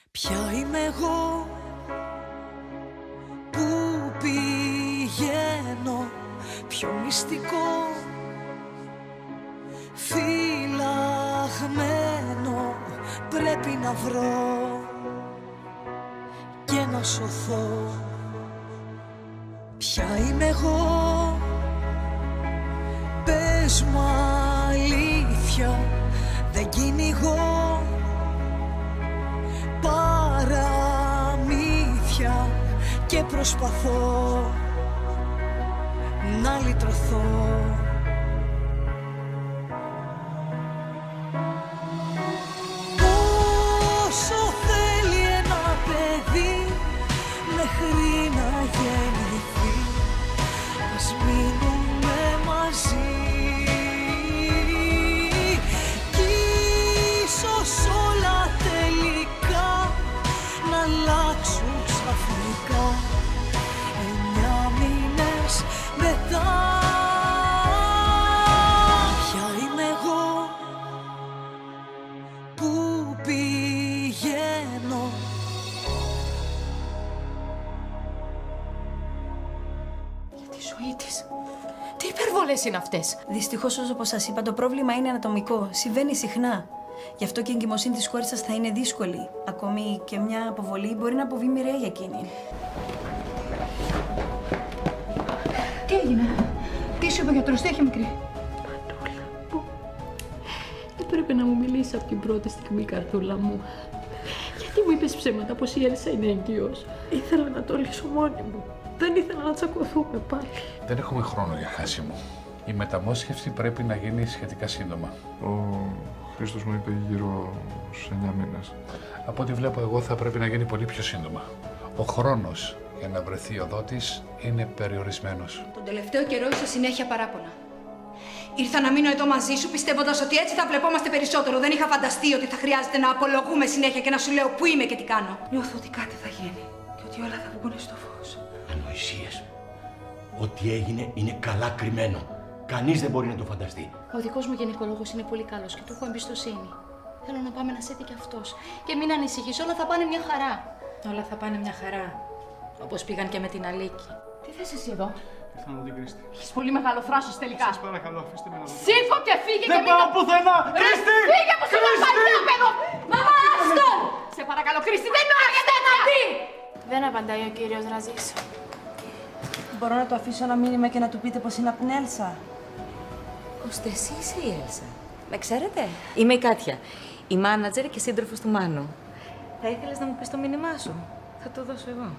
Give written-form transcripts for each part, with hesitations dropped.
Ποια είμαι εγώ που πηγαίνω, πιο μυστικό φυλαγμένο πρέπει να βρω και να σωθώ. Ποια είμαι εγώ, πες μου αλήθεια, δεν κυνηγώ παραμύθια και προσπαθώ να λυτρωθώ. Πόσο θέλει ένα παιδί μέχρι να γεννηθεί, ας μείνουμε μαζί κι ίσως όλα τελικά να αλλάξουν ξαφνικά 9 μήνες μετά. Ποια είμαι εγώ που πηγαίνω. Για τη ζωή της. Τι υπερβολές είναι αυτές? Δυστυχώς, όπως σας είπα, το πρόβλημα είναι ανατομικό. Συμβαίνει συχνά. Γι' αυτό και η εγκυμοσύνη της κόρης σας θα είναι δύσκολη. Ακόμη και μια αποβολή μπορεί να αποβεί μοιραία για εκείνη. Τι έγινε? Τι σου είπε ο γιατρός, τι έχει μικρή? Μανούλα μου, έπρεπε να μου μιλήσεις από την πρώτη στιγμή, καρδούλα μου. Γιατί μου είπες ψέματα πως η Έλσα είναι έγκυος? Ήθελα να το λύσω μόνη μου. Δεν ήθελα να τσακωθούμε πάλι. Δεν έχουμε χρόνο για χάσιμο. Η μεταμόσχευση πρέπει να γίνει σχετικά σύντομα. Ο Χρήστος μου είπε γύρω στους 9 μήνες. Από ό,τι βλέπω εγώ θα πρέπει να γίνει πολύ πιο σύντομα. Ο χρόνος για να βρεθεί ο δότης είναι περιορισμένος. Τον τελευταίο καιρό είσαι συνέχεια παράπονα. Ήρθα να μείνω εδώ μαζί σου πιστεύοντας ότι έτσι θα βλεπόμαστε περισσότερο. Δεν είχα φανταστεί ότι θα χρειάζεται να απολογούμε συνέχεια και να σου λέω πού είμαι και τι κάνω. Νιώθω ότι κάτι θα γίνει και ότι όλα θα βγουν στο φως. Ανοησίες. Ό,τι έγινε είναι καλά κρυμμένο. Κανείς δεν μπορεί να το φανταστεί. Ο δικός μου γυναικολόγος είναι πολύ καλός και του έχω εμπιστοσύνη. Θέλω να πάμε να σέти κι αυτός. Και μην ανησυχείς, όλα θα πάνε μια χαρά. Όλα θα πάνε μια χαρά. Όπως πήγαν και με την Αλίκη. Τι θες εσύ εδώ? Ήρθα να δω την Κρίστη. Έχεις πολύ μεγάλο θράσος τελικά. Σας παρακαλώ, αφήστε με να δω. Σήκω και φύγε Δεν πάω πουθενά! Κρίστη! Φύγε από στο παιδό! Μαμά, άστον! Σε παρακαλώ, Κρίστη, δεν έρχεται να δει! Δεν απαντάει ο κύριος Ραζής. Μπορώ να το αφήσω ένα μήνυμα και να του πείτε πως είναι από την Έλσα? Ώστε εσύ είσαι η Έλσα. Με ξέρετε? Είμαι η Κάτια, η μάνατζερ και σύντροφος του Μάνου. Θα ήθελες να μου πεις το μήνυμά σου? Θα το δώσω εγώ.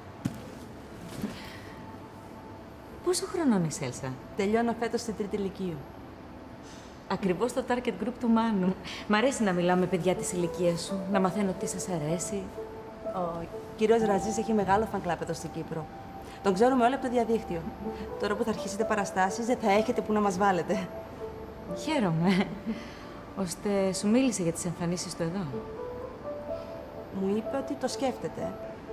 Πόσο χρονών είσαι, Έλσα? Τελειώνω φέτος στην τρίτη ηλικίου. Ακριβώς το target group του Μάνου. Μ' αρέσει να μιλάω με παιδιά της ηλικίας σου, να μαθαίνω τι σας αρέσει. Ο κύριος Ραζής έχει μεγάλο fan club εδώ στην Κύπρο. Τον ξέρουμε όλοι από το διαδίκτυο. Τώρα που θα αρχίσετε παραστάσεις, δεν θα έχετε που να μας βάλετε. Χαίρομαι. Ώστε σου μίλησε για τις εμφανίσεις του εδώ. Μου είπε ότι το σκέφτεται.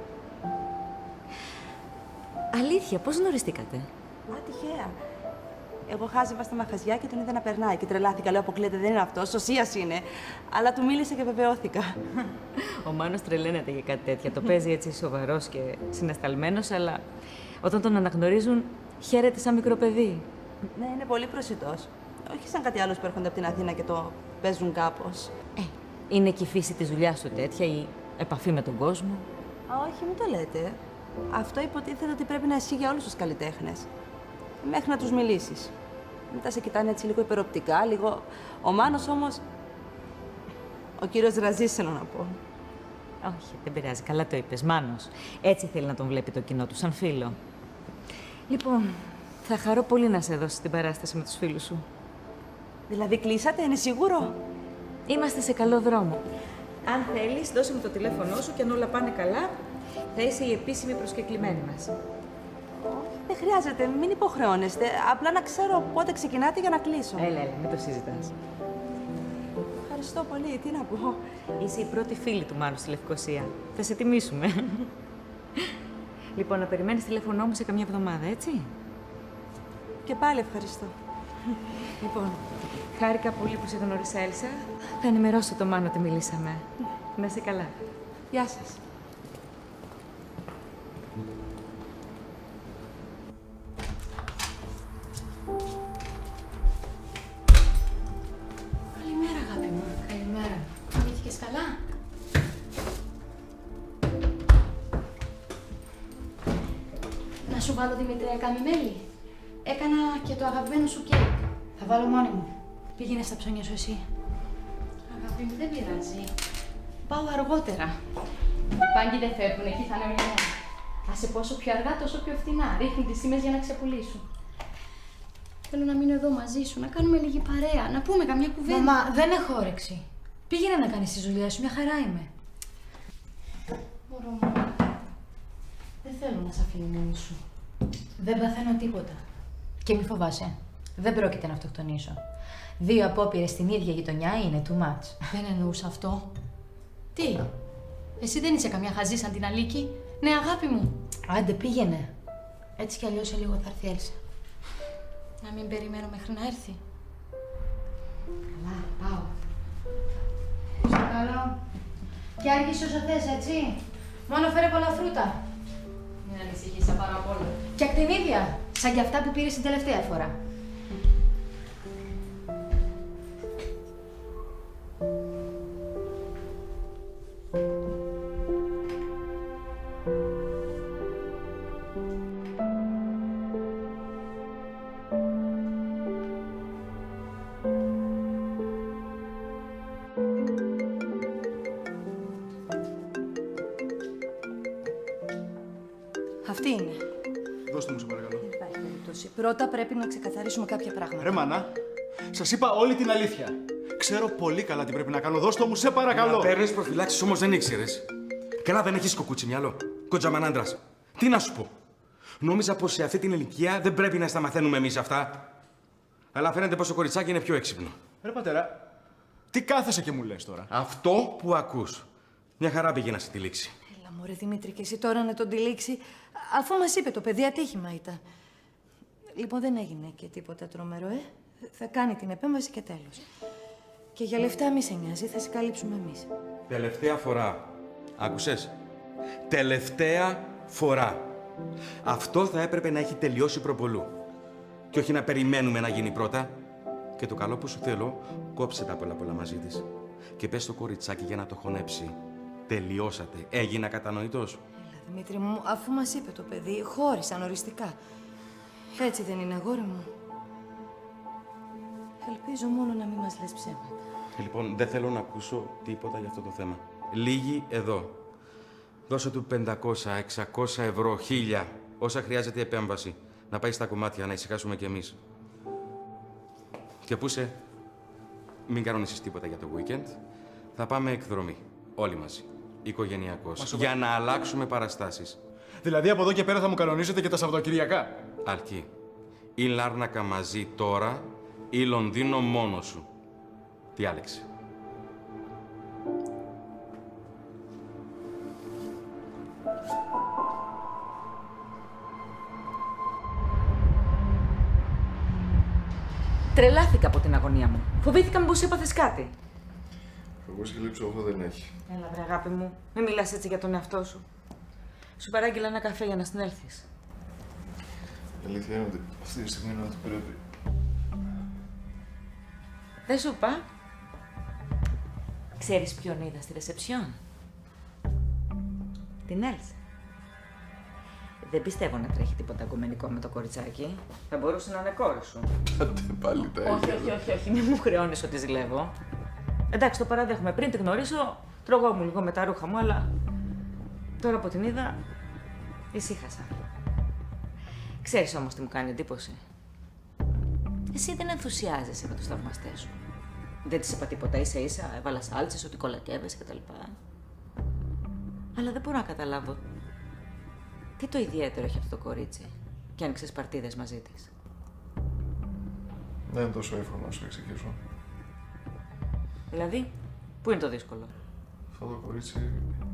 Αλήθεια, πώς γνωριστήκατε? Α, τυχαία. Εγώ χάζευα στα μαχαζιά και τον είδα να περνάει και τρελάθηκα. Λέω, αποκλείεται, δεν είναι αυτός, ο Σίας είναι. Αλλά του μίλησα και βεβαιώθηκα. Ο Μάνος τρελαίνεται για κάτι τέτοια. Το παίζει έτσι σοβαρός και συναισθαλμένος, αλλά όταν τον αναγνωρίζουν, χαίρεται σαν μικρό παιδί. Ναι, είναι πολύ προσιτός. Όχι σαν κάτι άλλο που έρχονται από την Αθήνα και το παίζουν κάπως. Είναι και η φύση της δουλειάς σου τέτοια, η επαφή με τον κόσμο. Α, όχι, μην το λέτε. Αυτό υποτίθεται ότι πρέπει να ισχύει για όλους τους καλλιτέχνες. Μέχρι να τους μιλήσεις. Μετά σε κοιτάνε έτσι λίγο υπεροπτικά, λίγο... Ο Μάνος όμως... Ο κύριος Ραζής, θέλω να πω. Όχι, δεν πειράζει. Καλά το είπες. Μάνος. Έτσι θέλει να τον βλέπει το κοινό του, σαν φίλο. Λοιπόν, θα χαρώ πολύ να σε δώσει την παράσταση με τους φίλους σου. Δηλαδή κλείσατε, είναι σίγουρο? Είμαστε σε καλό δρόμο. Αν θέλεις, δώσε μου το τηλέφωνό σου και αν όλα πάνε καλά, θα είσαι η επίσημη προσκεκλημένη μας. Όχι, δεν χρειάζεται. Μην υποχρεώνεστε. Απλά να ξέρω πότε ξεκινάτε για να κλείσω. Έλα, μην το συζητάς. Ευχαριστώ πολύ. Τι να πω. Είσαι η πρώτη φίλη του Μάνου στη Λευκοσία. Θα σε τιμήσουμε. Λοιπόν, να περιμένεις τηλέφωνό μου σε καμιά εβδομάδα, έτσι? Και πάλι ευχαριστώ. Λοιπόν, χάρηκα πολύ που σε γνώρισα, Έλσα. Θα ενημερώσω το Μάνο ότι μιλήσαμε. Να είσαι καλά. Γεια σας. Καλημέρα, αγάπη μου. Καλημέρα. Κοιμήθηκες καλά? Να σου βάλω δημητριακά μέλι. Έκανα και το αγαπημένο σου κέικ. Θα βάλω μόνη μου. Πήγαινε στα ψώνια σου εσύ. Αγάπη μου, δεν πειράζει. Πάω αργότερα. Οι πάγκοι δεν φεύγουν, εκεί θα είναι όλη μέρα. Άσε πόσο πιο αργά, τόσο πιο φθηνά. Ρίχνουν τις τιμές για να ξεπουλήσουν. Θέλω να μείνω εδώ μαζί σου, να κάνουμε λίγη παρέα, να πούμε καμιά κουβέντα. Μαμά, δεν έχω όρεξη. Πήγαινε να κάνεις τη δουλειά σου, μια χαρά είμαι. Μωρό μου, δεν θέλω να σε αφήνω μόνη σου. Δεν παθαίνω τίποτα. Και μη φοβάσαι. Δεν πρόκειται να αυτοκτονήσω. 2 απόπειρες στην ίδια γειτονιά είναι too much. Δεν εννοούσα αυτό. Τι, εσύ δεν είσαι καμιά χαζή σαν την Αλίκη? Ναι, αγάπη μου. Άντε, πήγαινε. Έτσι κι αλλιώς σε λίγο θα έρθει η Έλσα. Να μην περιμένω μέχρι να έρθει. Καλά, πάω. Στο καλό. Και άργησε όσο θες, έτσι. Μόνο φέρε πολλά φρούτα. Μην ανησυχείς, θα πάρω απ' όλα. Και ακτινίδια, σαν κι αυτά που πήρες την τελευταία φορά. Αυτή είναι. Δώστε μου, σε παρακαλώ. Δεν υπάρχει περίπτωση. Πρώτα πρέπει να ξεκαθαρίσουμε κάποια πράγματα. Ρε μάνα, σας είπα όλη την αλήθεια. Ξέρω πολύ καλά τι πρέπει να κάνω. Δώστε μου, σε παρακαλώ. Να παίρνεις προφυλάξεις όμως δεν ήξερες. Καλά δεν έχεις κοκούτσι μυαλό. Κοντζαμανάντρας. Τι να σου πω. Νόμιζα πως σε αυτή την ηλικία δεν πρέπει να στα μαθαίνουμε εμείς αυτά. Αλλά φαίνεται πως το κοριτσάκι είναι πιο έξυπνο. Ρε πατέρα, τι κάθεσαι και μου λες τώρα? Αυτό που ακούς. Μια χαρά πήγε να σε τυλίξει. Έλα μωρέ Δημήτρη, και εσύ τώρα να τον τυλίξει, αφού μας είπε το παιδί ατύχημα ήταν. Λοιπόν, δεν έγινε και τίποτα τρομερό, Θα κάνει την επέμβαση και τέλος. Και για λεφτά μη σε νοιάζει, θα σε καλύψουμε εμείς. Τελευταία φορά. Άκουσες. Τελευταία φορά. Αυτό θα έπρεπε να έχει τελειώσει προπολού. Και όχι να περιμένουμε να γίνει πρώτα. Και το καλό που σου θέλω, κόψε τα πολλά μαζί της. Και πες στο κοριτσάκι για να το χωνέψει. Τελειώσατε. Έγινα κατανοητός. Έλα, Δημήτρη μου, αφού μας είπε το παιδί, χώρισαν οριστικά. Έτσι δεν είναι, αγόρι μου? Ελπίζω μόνο να μην μας λες ψέματα. Λοιπόν, δεν θέλω να ακούσω τίποτα για αυτό το θέμα. Λίγοι εδώ. Δώσε του 500, 600 ευρώ, 1000, όσα χρειάζεται η επέμβαση. Να πάει στα κομμάτια, να ησυχάσουμε κι εμείς. Και πού είσαι, μην κανονίσεις τίποτα για το weekend. Θα πάμε εκδρομή, όλοι μαζί, οικογενειακώς, για να αλλάξουμε παραστάσεις. Δηλαδή από εδώ και πέρα θα μου κανονίσετε και τα Σαββατοκυριακά? Αρκεί. Ή Λάρνακα μαζί τώρα, ή Λονδίνο μόνος σου. Τι άλεξε. Τρελάθηκα από την αγωνία μου. Φοβήθηκα μήπως έπαθες κάτι. Φοβός και λήψο αυτό δεν έχει. Έλα βρε αγάπη μου, μην μιλάς έτσι για τον εαυτό σου. Σου παράγγειλα ένα καφέ για να συνέλθεις. Η αλήθεια είναι ότι αυτή τη στιγμή είναι ό,τι πρέπει. Δεν σου είπα. Ξέρεις ποιον είδα στη ρεσεψιόν? Την Έλσα. Δεν πιστεύω να τρέχει τίποτα αγκομενικό με το κοριτσάκι. Θα μπορούσε να είναι κόρη σου. Άντε πάλι τα ίδια. Όχι, μην μου χρεώνεις ότι ζηλεύω. Εντάξει, το παραδέχομαι. Πριν τη γνωρίσω, τρογόμουν λίγο με τα ρούχα μου, αλλά τώρα που την είδα, ησύχασα. Ξέρεις όμως τι μου κάνει εντύπωση? Εσύ δεν ενθουσιάζεσαι με τους θαυμαστές σου. Δεν της είπα τίποτα, ίσα-ίσα έβαλα σάλτσες, ότι κολακεύεσαι κτλ. Αλλά δεν μπορώ να καταλάβω τι το ιδιαίτερο έχει αυτό το κορίτσι και άνοιξες παρτίδες μαζί της. Δεν είναι τόσο εύκολο να σου εξηγήσω. Δηλαδή, πού είναι το δύσκολο? Αυτό το κορίτσι...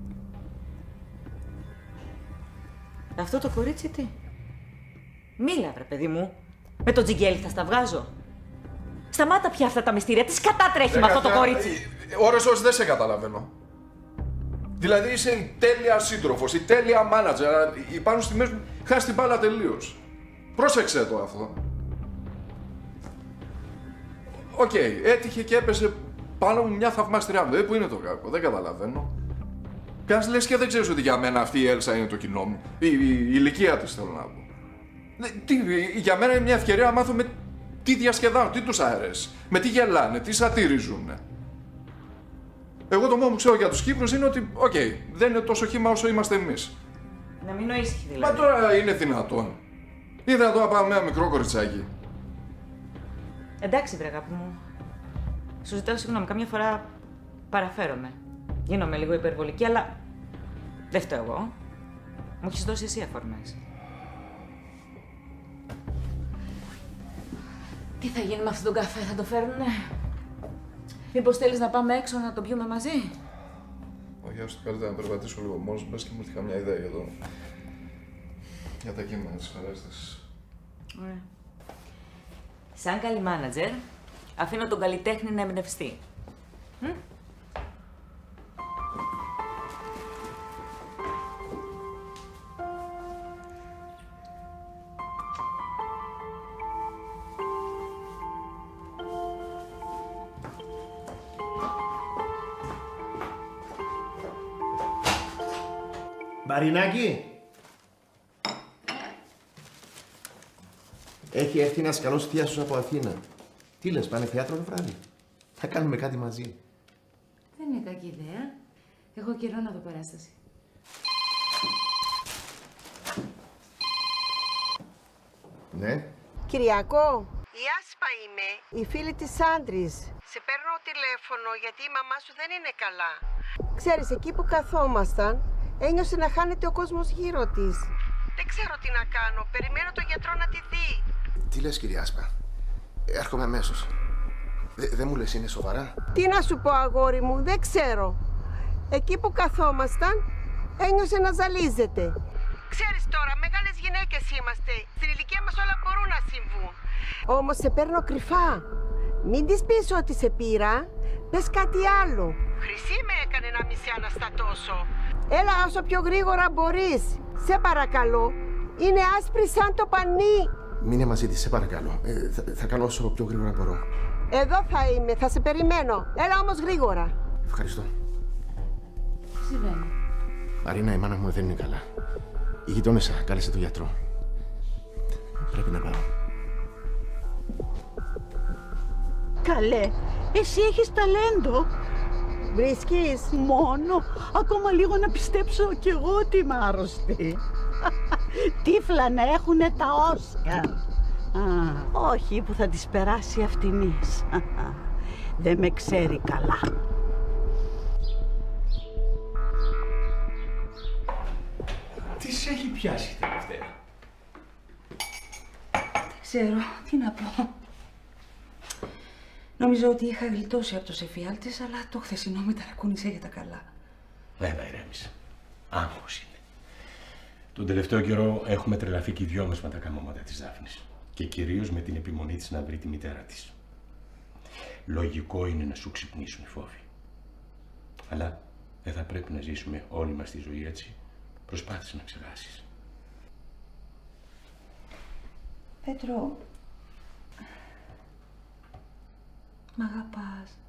Αυτό το κορίτσι τι? Μίλα βρε παιδί μου. Με το τζιγκέλι θα στα βγάζω. Σταμάτα πια αυτά τα μυστήρια. Τι σκατά τρέχει με αυτό το κορίτσι? Ώρες δεν σε καταλαβαίνω. Δηλαδή είσαι η τέλεια σύντροφος, η τέλεια μάνατζερ. Υπάρχουν στιγμές που χάσεις την μπάλα τελείως. Πρόσεξε το αυτό. Οκ, έτυχε και έπεσε πάνω μου μια θαυμάστριά μου. Πού είναι το κακό, δεν καταλαβαίνω. Πιάνεις λες και δεν ξέρεις ότι για μένα αυτή η Έλσα είναι το κοινό μου. Η ηλικία της θέλω να πω. Για μένα είναι μια ευκαιρία να μάθω με τι διασκεδάζουν, τι τους αρέσει, με τι γελάνε, τι σατυρίζουν. Εγώ το μόνο που ξέρω για τους Κύπρους είναι ότι, οκ, δεν είναι τόσο χύμα όσο είμαστε εμείς. Να μείνω ήσυχη δηλαδή. Μα τώρα είναι δυνατόν. Είναι δυνατόν να πάμε με ένα μικρό κοριτσάκι. Εντάξει, βρε αγάπη μου. Σου ζητάω συγγνώμη, καμιά φορά παραφέρομαι. Γίνομαι λίγο υπερβολική, αλλά δεν φταίω εγώ. Μου έχεις δώσει εσύ αφορμές. Τι θα γίνει με αυτόν τον καφέ, θα το φέρουνε? Μήπως θέλεις να πάμε έξω να το πιούμε μαζί? Όχι, άστο, καλύτερα να περπατήσω λίγο μόνος μου, πες και μου έρθει καμιά ιδέα για τα κείμενα της παράστασης. Ωραία. Σαν καλή μάνατζερ, αφήνω τον καλλιτέχνη να εμπνευστεί. Μαρινάκη! Έχει έρθει ένας καλός θείασος από Αθήνα. Τι λες, πάνε θέατρο το βράδυ? Θα κάνουμε κάτι μαζί. Δεν είναι κακή ιδέα. Έχω καιρό να δω παράσταση. Ναι. Κυριακό, η Άσπα είμαι, η φίλη της Άντρης. Σε παίρνω τηλέφωνο γιατί η μαμά σου δεν είναι καλά. Ξέρεις, εκεί που καθόμασταν, ένιωσε να χάνεται ο κόσμος γύρω της. Δεν ξέρω τι να κάνω, περιμένω τον γιατρό να τη δει. Τι λες, κυρία Άσπα? Έρχομαι αμέσως. Δεν μου λες, είναι σοβαρά? Τι να σου πω, αγόρι μου, δεν ξέρω. Εκεί που καθόμασταν, ένιωσε να ζαλίζεται. Ξέρεις τώρα, μεγάλες γυναίκες είμαστε. Στην ηλικία μας όλα μπορούν να συμβούν. Όμως σε παίρνω κρυφά. Μην της πεις ότι σε πήρα. Πες κάτι άλλο. Χρυσή με έκανε να μη σε αναστατώσω. Έλα όσο πιο γρήγορα μπορείς. Σε παρακαλώ. Είναι άσπρη σαν το πανί. Μείνε μαζί της, σε παρακαλώ. Θα κάνω όσο πιο γρήγορα μπορώ. Εδώ θα είμαι, θα σε περιμένω. Έλα όμως γρήγορα. Ευχαριστώ. Τι συμβαίνει? Μαρίνα, η μάνα μου δεν είναι καλά. Η γειτόνισσα κάλεσε τον γιατρό. Πρέπει να πάω. Καλέ, εσύ έχεις ταλέντο. Βρίσκεις? Μόνο, ακόμα λίγο να πιστέψω κι εγώ ότι είμαι άρρωστη. Τύφλα να έχουνε τα Όσκαρ. Όχι που θα τις περάσει αυτινής. Δεν με ξέρει καλά. Τι σε έχει πιάσει τελευταία? Δεν ξέρω, τι να πω. Νομίζω ότι είχα γλιτώσει από τους εφιάλτες, αλλά το χθεσινό με ταρακούνησε για τα καλά. Βέβαια, ηρέμησε. Άγχος είναι. Τον τελευταίο καιρό έχουμε τρελαθεί και οι δυο μας με τα καμώματα της Δάφνης. Και κυρίως με την επιμονή της να βρει τη μητέρα της. Λογικό είναι να σου ξυπνήσουν οι φόβοι. Αλλά δεν θα πρέπει να ζήσουμε όλη μας τη ζωή έτσι. Προσπάθησε να ξεχάσεις. Πέτρο, μ' αγαπάς?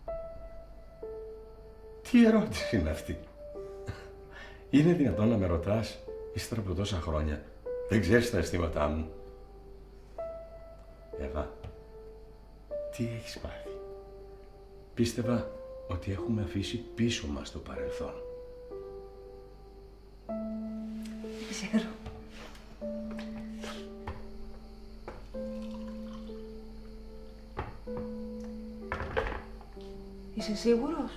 Τι ερώτηση είναι αυτή? Είναι δυνατόν να με ρωτάς ύστερα από τόσα χρόνια? Δεν ξέρεις τα αισθήματά μου? Εύα, τι έχεις πάθει? Πίστευα ότι έχουμε αφήσει πίσω μας το παρελθόν. Δεν ξέρω. Είσαι σίγουρος?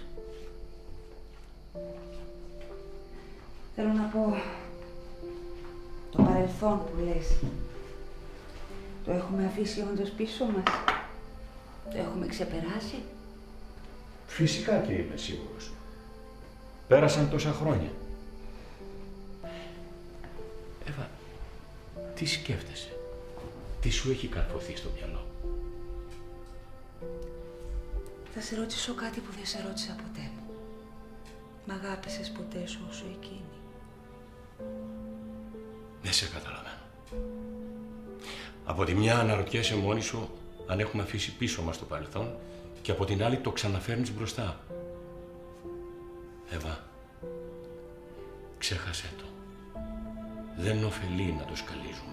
Θέλω να πω, το παρελθόν που λες, το έχουμε αφήσει όντως πίσω μας? Το έχουμε ξεπεράσει? Φυσικά και είμαι σίγουρος. Πέρασαν τόσα χρόνια. Εύα, τι σκέφτεσαι? Τι σου έχει καρφωθεί στο μυαλό? Θα σε ρωτήσω κάτι που δεν σε ρώτησα ποτέ. Μ' αγάπησες ποτέ όσο εκείνη? Δεν σε καταλαβαίνω. Από τη μια αναρωτιέσαι μόνη σου αν έχουμε αφήσει πίσω μας το παρελθόν και από την άλλη το ξαναφέρνεις μπροστά. Εύα, ξέχασέ το. Δεν ωφελεί να το σκαλίζουμε.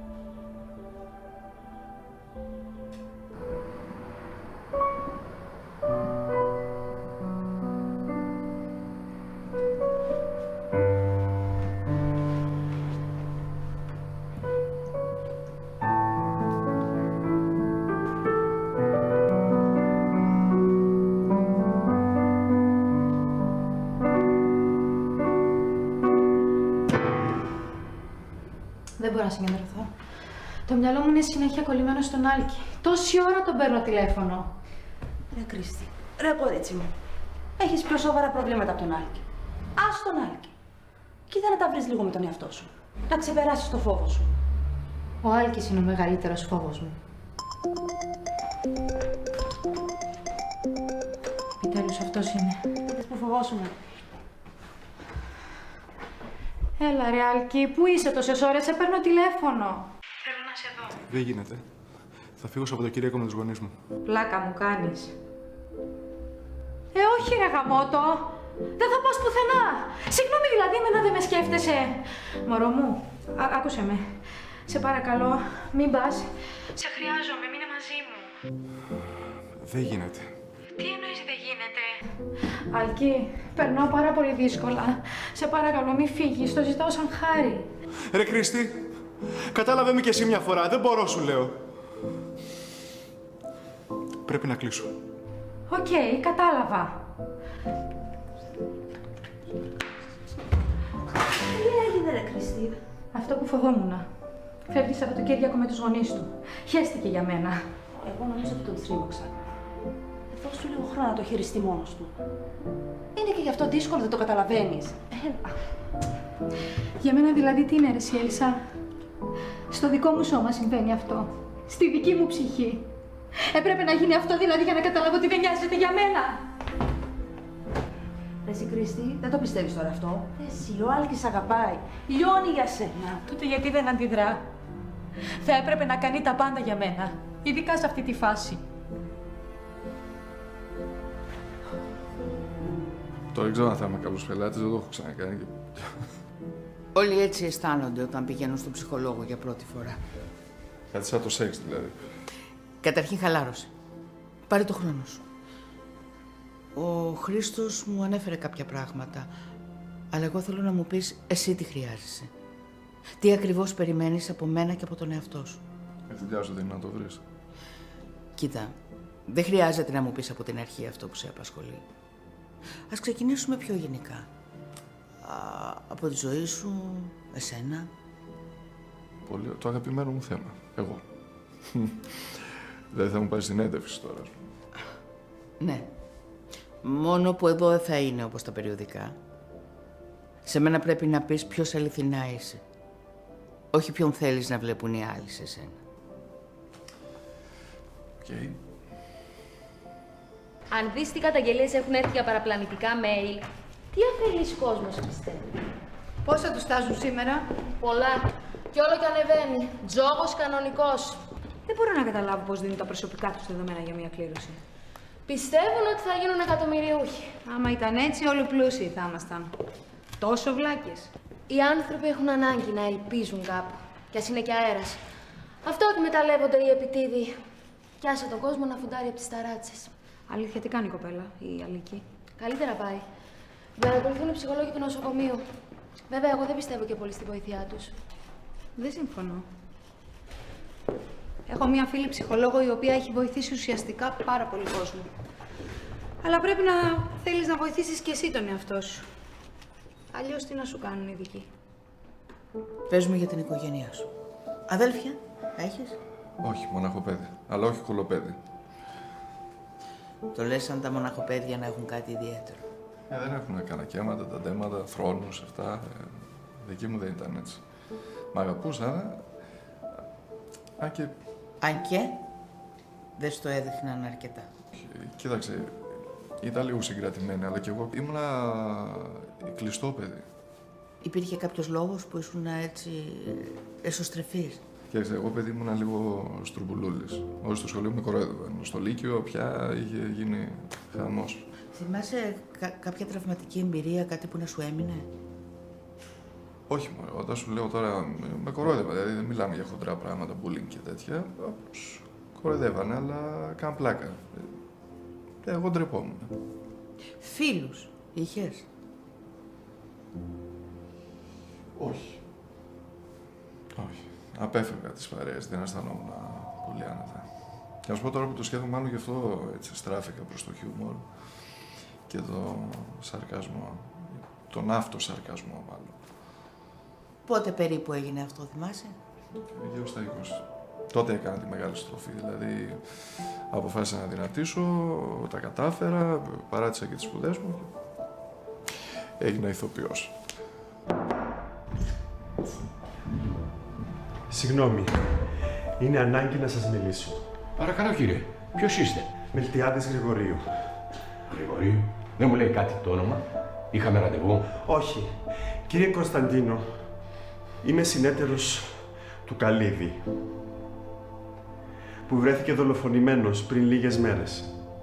Δεν μπορώ να συγκεντρωθώ. Το μυαλό μου είναι συνέχεια κολλημένο στον Άλκη. Τόση ώρα τον παίρνω τηλέφωνο. Ρε Κρίστη, ρε κορίτσι μου. Έχεις πιο σοβαρά προβλήματα από τον Άλκη. Ας τον Άλκη. Κοίτα να τα βρεις λίγο με τον εαυτό σου. Να ξεπεράσεις το φόβο σου. Ο Άλκης είναι ο μεγαλύτερος φόβος μου. Επιτέλους αυτός είναι. Είδες που φοβόσουνα. Έλα ρε Άλκη, πού είσαι τόσες ώρες, σε παίρνω τηλέφωνο. Θέλω να σε δω. Δεν γίνεται. Θα φύγω Σαββατοκύριακο με τους γονείς μου. Πλάκα μου κάνεις. Όχι ρε γαμώτο. Δεν θα πας πουθενά. Συγγνώμη δηλαδή, εμένα δεν με σκέφτεσαι. Μωρό μου, άκουσε με. Σε παρακαλώ, μην πας. Σε χρειάζομαι, μείνε μαζί μου. Δεν γίνεται. Τι εννοείς δεν γίνεται? Αλκή, περνάω πάρα πολύ δύσκολα. Σε παρακαλώ, μη φύγεις, το ζητάω σαν χάρη. Ρε Κρίστη, κατάλαβε με κι εσύ μια φορά, δεν μπορώ σου λέω. Πρέπει να κλείσω. Οκ, κατάλαβα. Τι έγινε ρε Κρίστη? Αυτό που φοβόμουν. Φεύγει Σαββατοκύριακο με τους γονείς του. Χαίστηκε για μένα. Εγώ νομίζω ότι τον θρύμωξα. Δώσ' του λίγο χρόνο να το χειριστεί μόνος του. Είναι και γι' αυτό δύσκολο, δεν το καταλαβαίνεις. Για μένα δηλαδή τι είναι ρε εσύ, Έλισσα? Στο δικό μου σώμα συμβαίνει αυτό. Στη δική μου ψυχή. Έπρεπε να γίνει αυτό δηλαδή για να καταλάβω ότι δεν νοιάζεται για μένα. Εσύ Κρίστη, δεν το πιστεύεις τώρα αυτό? Εσύ, ο Άλκης αγαπάει. Λιώνει για σένα. Τότε γιατί δεν αντιδρά? Θα έπρεπε να κάνει τα πάντα για μένα. Ειδικά σε αυτή τη φάση. Τώρα δεν ξέρω αν θα είμαι καλός πελάτης, δεν το έχω ξανακάνει. Όλοι έτσι αισθάνονται όταν πηγαίνουν στον ψυχολόγο για πρώτη φορά. Κάτι σαν το σεξ δηλαδή. Καταρχήν χαλάρωσε. Πάρε το χρόνο σου. Ο Χρήστος μου ανέφερε κάποια πράγματα, αλλά εγώ θέλω να μου πεις εσύ τι χρειάζεσαι. Τι ακριβώς περιμένεις από μένα και από τον εαυτό σου. Δουλειά σου δεν είναι να το βρεις. Κοίτα, δεν χρειάζεται να μου πεις από την αρχή αυτό που σε απασχολεί. Ας ξεκινήσουμε πιο γενικά. Από τη ζωή σου, εσένα. Πολύ, το αγαπημένο μου θέμα. Εγώ. Δεν θα μου πάρει συνέντευξη τώρα. Ναι. Μόνο που εδώ δεν θα είναι όπως τα περιοδικά. Σε μένα πρέπει να πεις ποιος αληθινά είσαι. Όχι ποιον θέλεις να βλέπουν οι άλλοι σε σένα. Okay. Αν δεις τι καταγγελίες έχουν έρθει για παραπλανητικά mail, τι αφελής κόσμος πιστεύει. Πόσα του στάζουν σήμερα? Πολλά. Κι όλο κι ανεβαίνει. Τζόγος κανονικός. Δεν μπορώ να καταλάβω πώς δίνουν τα προσωπικά τους δεδομένα για μια κλήρωση. Πιστεύουν ότι θα γίνουν εκατομμυριούχοι. Άμα ήταν έτσι, όλοι πλούσιοι θα ήμασταν. Τόσο βλάκες. Οι άνθρωποι έχουν ανάγκη να ελπίζουν κάπου. Κι ας είναι και αέρας. Αυτό εκμεταλλεύονται οι επιτίδιοι. Κι άσε τον κόσμο να φουντάρει από τις ταράτσες. Αλήθεια, τι κάνει η κοπέλα, η Αλική? Καλύτερα πάει. Την παρακολουθούν οι ψυχολόγοι του νοσοκομείου. Βέβαια, εγώ δεν πιστεύω και πολύ στη βοήθειά τους. Δεν συμφωνώ. Έχω μία φίλη ψυχολόγο η οποία έχει βοηθήσει ουσιαστικά πάρα πολύ κόσμο. Αλλά πρέπει να θέλεις να βοηθήσεις και εσύ τον εαυτό σου. Αλλιώς τι να σου κάνουν οι ειδικοί. Πες μου για την οικογένειά σου. Αδέλφια, έχεις? Όχι, μοναχοπέδι. Αλλά όχι κολοπέδι. Το λες σαν τα μοναχοπέδια να έχουν κάτι ιδιαίτερο. Δεν έχουν κανακέματα, ταντέματα, θρόνους, αυτά. Δική μου δεν ήταν έτσι. Μ' αγαπούσαν, αν και... Αν και δεν στο έδειχναν αρκετά. Κοίταξε, Ήταν λίγο συγκρατημένη, αλλά κι εγώ ήμουνα κλειστό παιδί. Υπήρχε κάποιος λόγος που ήσουν έτσι εσωστρεφής? Κοίταξε, εγώ παιδί ήμουνα λίγο στρουμπουλούλης. Όλοι στο σχολείο με κορόιδευαν. Στο Λύκειο πια είχε γίνει χαμός. Θυμάσαι κάποια τραυματική εμπειρία, κάτι που να σου έμεινε? Όχι μόνο, όταν σου λέω τώρα με κορόιδευαν, δηλαδή δεν μιλάμε για χοντρά πράγματα, bullying και τέτοια. Απλώς κοροϊδεύανε, αλλά κάναν πλάκα. Εγώ ντρεπόμουν. Φίλους είχες? Όχι. Όχι. Απέφευγα τις παρέες, δεν αισθανόμουν πολύ άνετα. Και να σου πω τώρα που το σκέφτομαι, μάλλον γι' αυτό έτσι στράφηκα προς το χιούμορ και το σαρκασμό, τον αυτοσαρκασμό μάλλον. Πότε περίπου έγινε αυτό, θυμάσαι? Γύρω στα 20. Τότε έκανα τη μεγάλη στροφή, δηλαδή αποφάσισα να δυνατήσω, τα κατάφερα, παράτησα και τις σπουδές μου και έγινα ηθοποιός. Συγγνώμη, είναι ανάγκη να σας μιλήσω. Παρακαλώ κύριε, ποιος είστε? Μιλτιάδης Γρηγορίου. Γρηγορίου, δεν μου λέει κάτι το όνομα? Είχαμε ραντεβού? Όχι. Κύριε Κωνσταντίνο, είμαι συνέτερος του Καλίδη, που βρέθηκε δολοφονημένος πριν λίγες μέρες.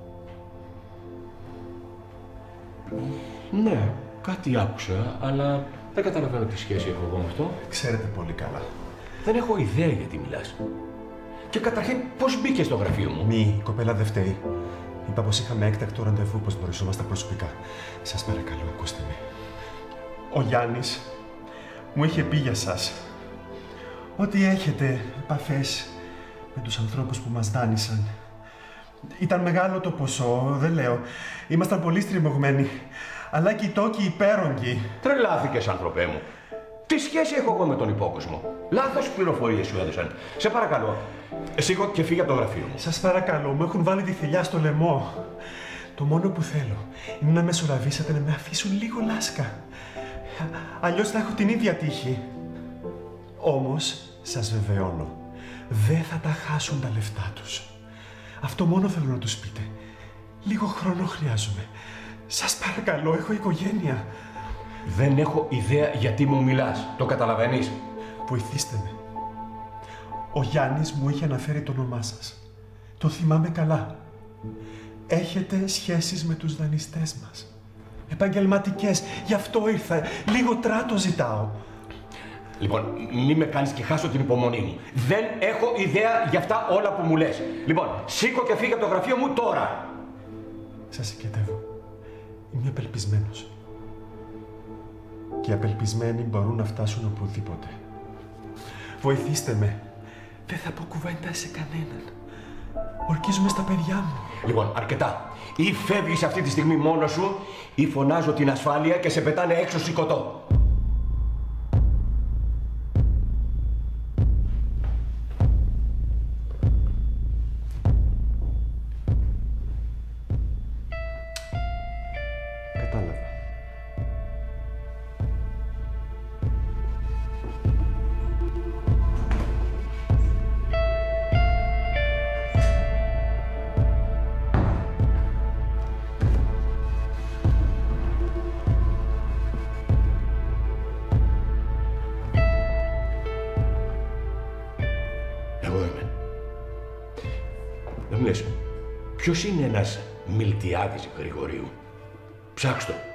Ναι, κάτι άκουσα, αλλά δεν καταλαβαίνω τι σχέση έχω εγώ με αυτό. Ξέρετε πολύ καλά. Δεν έχω ιδέα γιατί μιλάς. Και καταρχήν, πώς μπήκε στο γραφείο μου? Μη, η κοπέλα δεν φταίει. Είπα πως είχαμε έκτακτο ραντεβού, πως γνωριζόμαστε προσωπικά. Σας παρακαλώ, ακούστε με. Ο Γιάννης μου είχε πει για σας ότι έχετε επαφές με τους ανθρώπους που μας δάνεισαν. Ήταν μεγάλο το ποσό, δεν λέω. Ήμασταν πολύ στριμωγμένοι. Αλλά και οι τόκοι υπέρογγοι. Τρελάθηκες, άνθρωπέ μου. Τι σχέση έχω εγώ με τον υπόκοσμο? Λάθος πληροφορίες σου έδωσαν. Σε παρακαλώ, σήκω και φύγε από το γραφείο μου. Σας παρακαλώ, μου έχουν βάλει τη θηλιά στο λαιμό. Το μόνο που θέλω είναι να μεσολαβήσετε να με αφήσουν λίγο λάσκα. Αλλιώς θα έχω την ίδια τύχη. Όμως, σας βεβαιώνω, δεν θα τα χάσουν τα λεφτά τους. Αυτό μόνο θέλω να τους πείτε. Λίγο χρόνο χρειάζομαι. Σας παρακαλώ, έχω οικογένεια. Δεν έχω ιδέα γιατί μου μιλάς. Το καταλαβαίνεις? Βοηθήστε με. Ο Γιάννης μου είχε αναφέρει το όνομά σας. Το θυμάμαι καλά. Έχετε σχέσεις με τους δανειστές μας. Επαγγελματικές. Γι' αυτό ήρθα. Λίγο τράτο ζητάω. Λοιπόν, μη με κάνεις και χάσω την υπομονή μου. Δεν έχω ιδέα για αυτά όλα που μου λες. Λοιπόν, σήκω και φύγε από το γραφείο μου τώρα. Σας συγκετεύω. Είμαι απελπισμένος. Και οι απελπισμένοι μπορούν να φτάσουν οπουδήποτε. Βοηθήστε με. Δεν θα πω κουβέντα σε κανέναν. Ορκίζομαι στα παιδιά μου. Λοιπόν, αρκετά. Ή φεύγεις αυτή τη στιγμή μόνος σου, ή φωνάζω την ασφάλεια και σε πετάνε έξω σηκωτό. Κατάλαβα. Εγώ είμαι. Δεν μου λες, ποιος είναι ένας Μιλτιάδης Γρηγορίου? Ψάξ' το.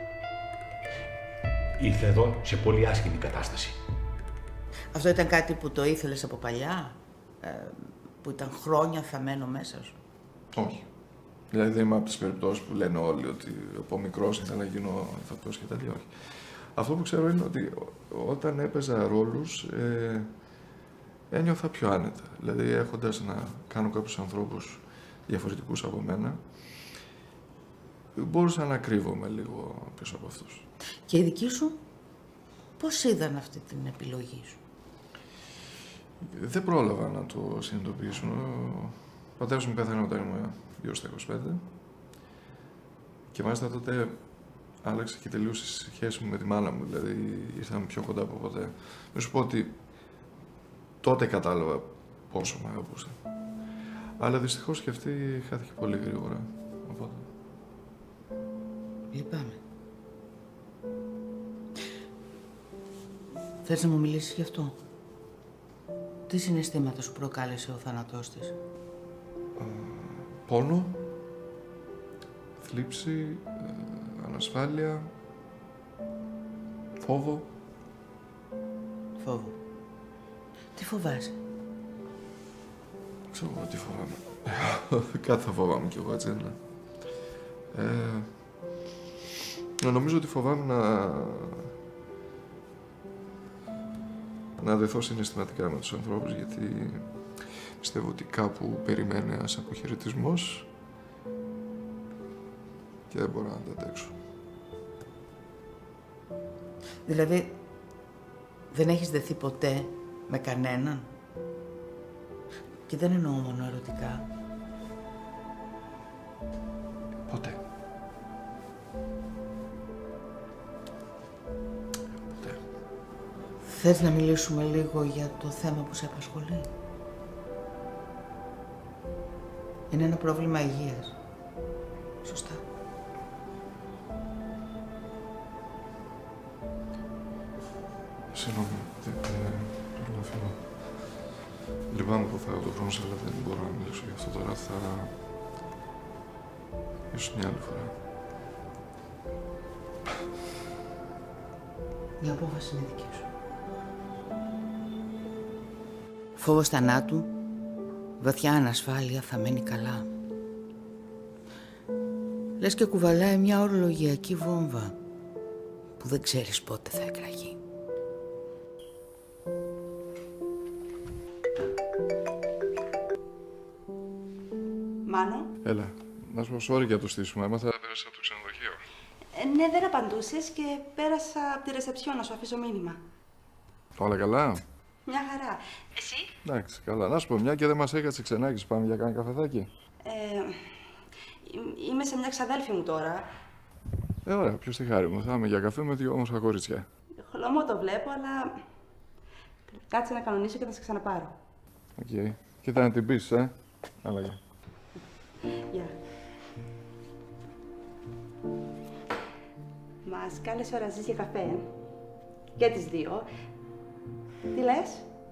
Ήρθε εδώ σε πολύ άσχημη κατάσταση. Αυτό ήταν κάτι που το ήθελες από παλιά, που ήταν χρόνια θαμμένο μέσα σου? Όχι. Δηλαδή δεν είμαι από τις περιπτώσεις που λένε όλοι ότι από μικρός ήθελα να γίνω ηθοποιός και τέτοια. Όχι. Αυτό που ξέρω είναι ότι όταν έπαιζα ρόλους ένιωθα πιο άνετα. Δηλαδή έχοντας να κάνω κάποιους ανθρώπους διαφορετικούς από μένα, μπορούσα να κρύβομαι λίγο πίσω από αυτούς. Και οι δικοί σου πώς είδαν αυτή την επιλογή σου? Δεν πρόλαβα να το συνειδητοποιήσουν. Ο πατέρας μου πέθανε όταν ήμουν γύρω στα 25 και μάλιστα τότε άλλαξε και τελείωσε η σχέση μου με τη μάνα μου, δηλαδή ήρθαμε πιο κοντά από ποτέ. Να σου πω ότι τότε κατάλαβα πόσο με αγαπούσε. Αλλά δυστυχώς και αυτή χάθηκε πολύ γρήγορα, οπότε... Λυπάμαι. Θες να μου μιλήσεις γι' αυτό? Τι συναισθήματα σου προκάλεσε ο θάνατός της? Πόνο, θλίψη, ανασφάλεια, φόβο. Φόβο. Τι φοβάσαι? Ξέρω εγώ τι φοβάμαι. Κάτι θα φοβάμαι κι εγώ, έτσι είναι. Νομίζω ότι φοβάμαι να δεθώ συναισθηματικά με τους ανθρώπους, γιατί πιστεύω ότι κάπου περιμένει ένας αποχαιρετισμός και δεν μπορώ να το αντέξω. Δηλαδή, δεν έχεις δεθεί ποτέ με κανέναν? Και δεν εννοώ μόνο ερωτικά. Ποτέ. Θες να μιλήσουμε λίγο για το θέμα που σε απασχολεί? Είναι ένα πρόβλημα υγείας. Σωστά. Συγγνώμη, πρέπει να φύγω. Λυπάμαι που φάγω το χρόνο, αλλά δεν μπορώ να μιλήσω γι' αυτό τώρα. Θα... ίσως μια άλλη φορά. Η απόφαση είναι δική σου. Φόβος θανάτου, βαθιά ανασφάλεια, θα μένει καλά. Λες και κουβαλάει μια ορολογιακή βόμβα που δεν ξέρεις πότε θα εκραγεί. Μάνο. Έλα, να σου πω sorry για το στήσιμο. Έμαθα πέρασα από το ξενοδοχείο. Ναι, δεν απαντούσες και πέρασα από τη ρεσεψιόν να σου αφήσω μήνυμα. Όλα καλά. Μια χαρά. Εσύ? Εντάξει, καλά. Να σου πω, μια και δεν μας έκατσε ξενάκης, πάμε για κάνα καφεδάκι. Είμαι σε μια ξαδέλφη μου τώρα. Ωραία, ποιος τη χάρη μου. Θα είμαι για καφέ με δύο όμορφα κορίτσια. Χλωμό το βλέπω, αλλά κάτσε να κανονίσω και θα σε ξαναπάρω. Οκ. Κοίτα να την πεις, Έλα, γεια. Γεια. Μας κάλεσε ο Ραζής για καφέ. Και τις δύο. Τι λες?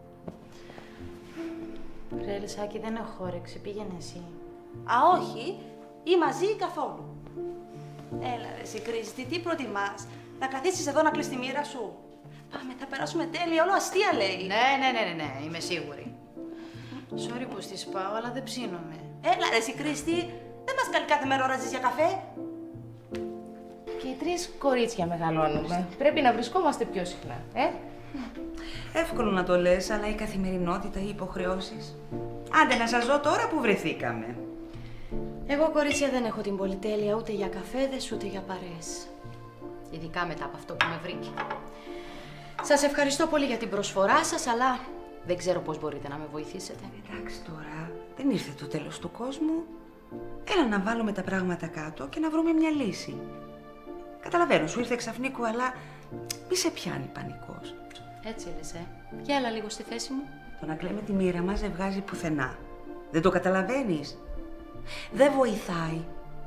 Ρε Λυσάκη, δεν έχω όρεξη. Πήγαινε εσύ. Α, όχι. Ή μαζί ή καθόλου. Έλα ρε εσύ Κρίστη, τι προτιμάς? Να καθίσεις εδώ να κλείς τη μοίρα σου? Πάμε, θα περάσουμε τέλεια. Όλο αστεία λέει. Ναι, είμαι σίγουρη. Sorry που στις πάω, αλλά δεν ψήνομαι. Έλα ρε εσύ Κρίστη, δεν μας καλεί κάθε μέρα ο Ραζής για καφέ? Και οι τρεις κορίτσια μεγαλώνουμε. Πρέπει να βρισκόμαστε πιο συχνά, Εύκολο να το λες, αλλά η καθημερινότητα, οι υποχρεώσεις. Άντε να σας δω τώρα που βρεθήκαμε. Εγώ, κορίτσια, δεν έχω την πολυτέλεια ούτε για καφέδες ούτε για παρέες. Ειδικά μετά από αυτό που με βρήκε. Σας ευχαριστώ πολύ για την προσφορά σας, αλλά δεν ξέρω πώς μπορείτε να με βοηθήσετε. Εντάξει τώρα, δεν ήρθε το τέλος του κόσμου. Έλα να βάλουμε τα πράγματα κάτω και να βρούμε μια λύση. Καταλαβαίνω, σου ήρθε ξαφνικού, αλλά μη σε πιάνει πανικός. Έτσι λες, Για έλα λίγο στη θέση μου. Το να κλαίμε τη μοίρα μας δεν βγάζει πουθενά. Δεν το καταλαβαίνεις? Δεν βοηθάει.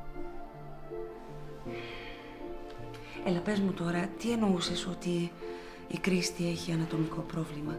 Έλα, πες μου τώρα, τι εννοούσες ότι η Κρίστη έχει ανατομικό πρόβλημα?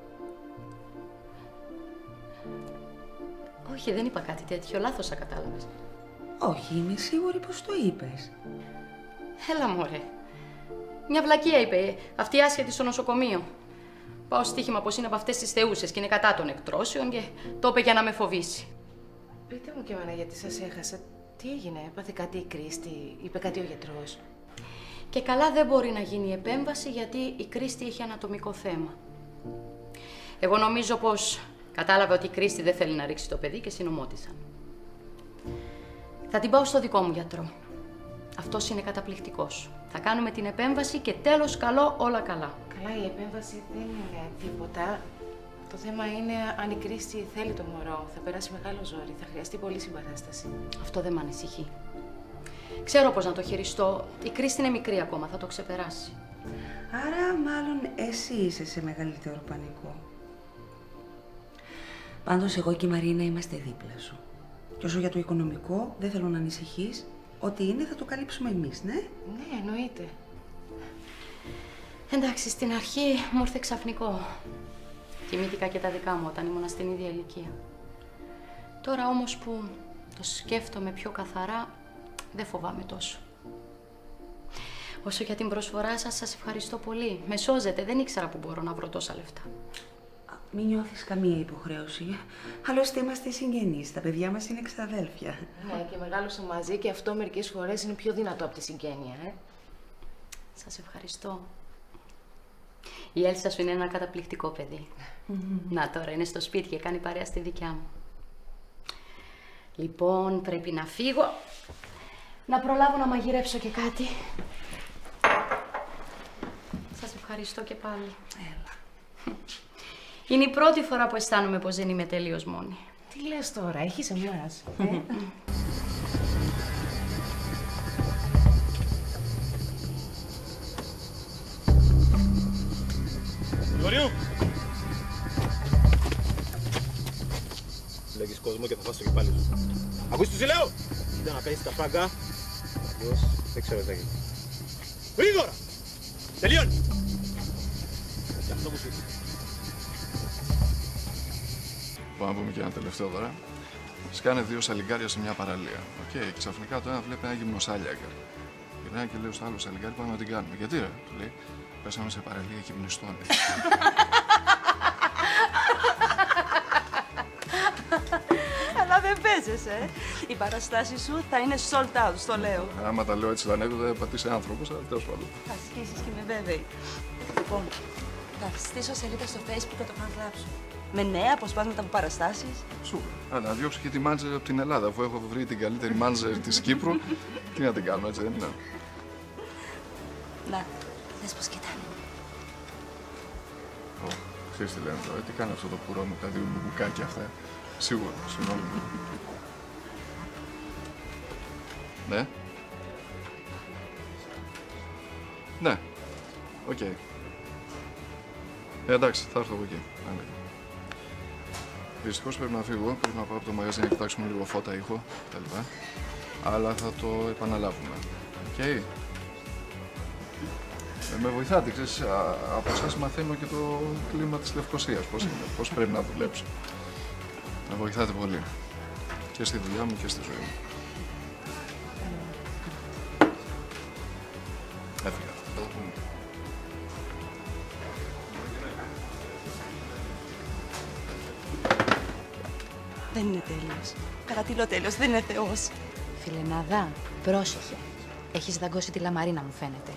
Όχι, δεν είπα κάτι τέτοιο. Λάθος θα κατάλαβες. Όχι, είμαι σίγουρη πως το είπες. Έλα μωρέ. Μια βλακεία είπε αυτή η άσχετη στο νοσοκομείο. Πάω στοίχημα πως είναι από αυτές τις θεούσες και είναι κατά των εκτρώσεων και το είπε για να με φοβήσει. Πείτε μου και εμένα γιατί σας έχασα. Τι έγινε, έπαθε κάτι η Κρίστη, είπε κάτι ο γιατρός? Και καλά δεν μπορεί να γίνει η επέμβαση γιατί η Κρίστη έχει ανατομικό θέμα. Εγώ νομίζω πως κατάλαβε ότι η Κρίστη δεν θέλει να ρίξει το παιδί και συνομώτησαν. Θα την πάω στο δικό μου γιατρό. Αυτός είναι καταπληκτικός. Θα κάνουμε την επέμβαση και τέλος καλό, όλα καλά. Καλά, η επέμβαση δεν είναι τίποτα. Το θέμα είναι αν η Κρίστη θέλει το μωρό. Θα περάσει μεγάλο ζόρι, θα χρειαστεί πολύ συμπαράσταση. Αυτό δεν με ανησυχεί. Ξέρω πώς να το χειριστώ. Η Κρίστη είναι μικρή ακόμα, θα το ξεπεράσει. Άρα μάλλον εσύ είσαι σε μεγαλύτερο πανικό. Πάντως εγώ και η Μαρίνα είμαστε δίπλα σου. Και όσο για το οικονομικό, δεν θέλω να ανησυχείς. Ό,τι είναι θα το καλύψουμε εμείς, ναι. Ναι, εννοείται. Εντάξει, στην αρχή μου ήρθε ξαφνικό. Κοιμήθηκα και τα δικά μου όταν ήμουν στην ίδια ηλικία. Τώρα όμως που το σκέφτομαι πιο καθαρά, δεν φοβάμαι τόσο. Όσο για την προσφορά σας, σας ευχαριστώ πολύ. Με σώζετε, δεν ήξερα που μπορώ να βρω τόσα λεφτά. Μην νιώθεις καμία υποχρέωση. Άλλωστε είμαστε συγγενείς. Τα παιδιά μας είναι εξαδέλφια. Ναι, και μεγάλωσα μαζί και αυτό μερικές φορές είναι πιο δυνατό από τη συγγένεια, Σας ευχαριστώ. Η Έλσα σου είναι ένα καταπληκτικό παιδί. Να τώρα είναι στο σπίτι και κάνει παρέα στη δικιά μου. Λοιπόν, πρέπει να φύγω. Να προλάβω να μαγειρέψω και κάτι. Σας ευχαριστώ και πάλι. Έλα. Είναι η πρώτη φορά που αισθάνομαι πως δεν είμαι τελείως μόνη. Τι λες τώρα, έχεις εμάς. Γρηγορίου! Λέγεις κόσμο και θα φας το κεφάλι σου. Ακούς τι σου λέω! Κοίτα να κάνεις τα φράγκα, αλλιώς δεν ξέρω τι θα γίνει. Γρήγορα! Τελειώνει! Και αυτό που σου είπε. Πάμε να πούμε και ένα τελευταίο τώρα. Σκάνε δύο σαλιγκάρια σε μια παραλία. Και ξαφνικά το ένα βλέπει ένα γυμνοσάλιακα. Γυρνάει και λέει στο άλλο σαλιγκάρι: πάμε να την κάνουμε. Γιατί ρε, του λέει, πέσαμε σε παραλία γυμνιστών. Αλλά δεν παίζεσαι. Οι παραστάσεις σου θα είναι sold out, στο λέω. Άμα τα λέω έτσι τα ανέκδοτα, θα πατήσει άνθρωπος, αλλά τέλος πάντων. Θα σκίσεις και είμαι βέβαιη. Λοιπόν, θα στήσω σελίδα στο Facebook και το φαν-γράψω. Με νέα αποσπάσματα από παραστάσεις. Σούπερ. Άρα, να διώξω και τη μάντζερ από την Ελλάδα, αφού έχω βρει την καλύτερη μάντζερ της Κύπρου. Τι να την κάνω, έτσι δεν είναι. Να, δες πως κοιτάνε. Ξέρεις τι λένε τώρα, τι κάνει αυτό το πουρό με τα δύο μπουκάκια αυτά. Σίγουρα, συγγνώμη. Ναι. Ναι. Οκ. Εντάξει, θα έρθω από εκεί. Δυστυχώς πρέπει να φύγω, πρέπει να πάω από το μαγαζί να κοιτάξουμε λίγο φώτα, ήχο κτλ. Αλλά θα το επαναλάβουμε. Οκ. Με βοηθάτε, ξέρεις, από εσάς μαθαίνω και το κλίμα της Λευκωσίας, πώς είναι, πώς πρέπει να δουλέψω. Με βοηθάτε πολύ. Και στη δουλειά μου και στη ζωή μου. Έφυγα. Θα το πούμε. Δεν είναι τέλειος. Παρατηλώ τέλειος, δεν είναι Θεός. Φιλενάδα, πρόσεχε. Έχεις δαγκώσει τη λαμαρίνα, μου φαίνεται.